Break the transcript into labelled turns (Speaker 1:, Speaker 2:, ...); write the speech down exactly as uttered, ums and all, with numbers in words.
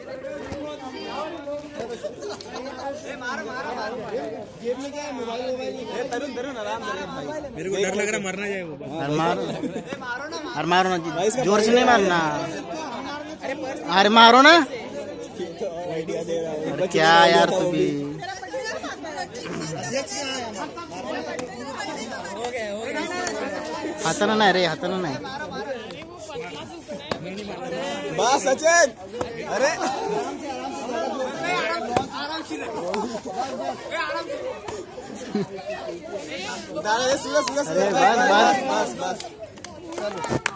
Speaker 1: तरुण तरुण आराम से।
Speaker 2: मेरे को डर लग रहा मरना जाए वो।
Speaker 3: अरे मारो अरे मारो ना, जोर से नहीं मारना। अरे मारो ना। अरे क्या यार तू भी। हाथाना नाही रे, हाथाना नाही।
Speaker 1: बस सचिन। अरे दादा सूरज सूरज।
Speaker 3: अरे बस बस
Speaker 1: बस बस।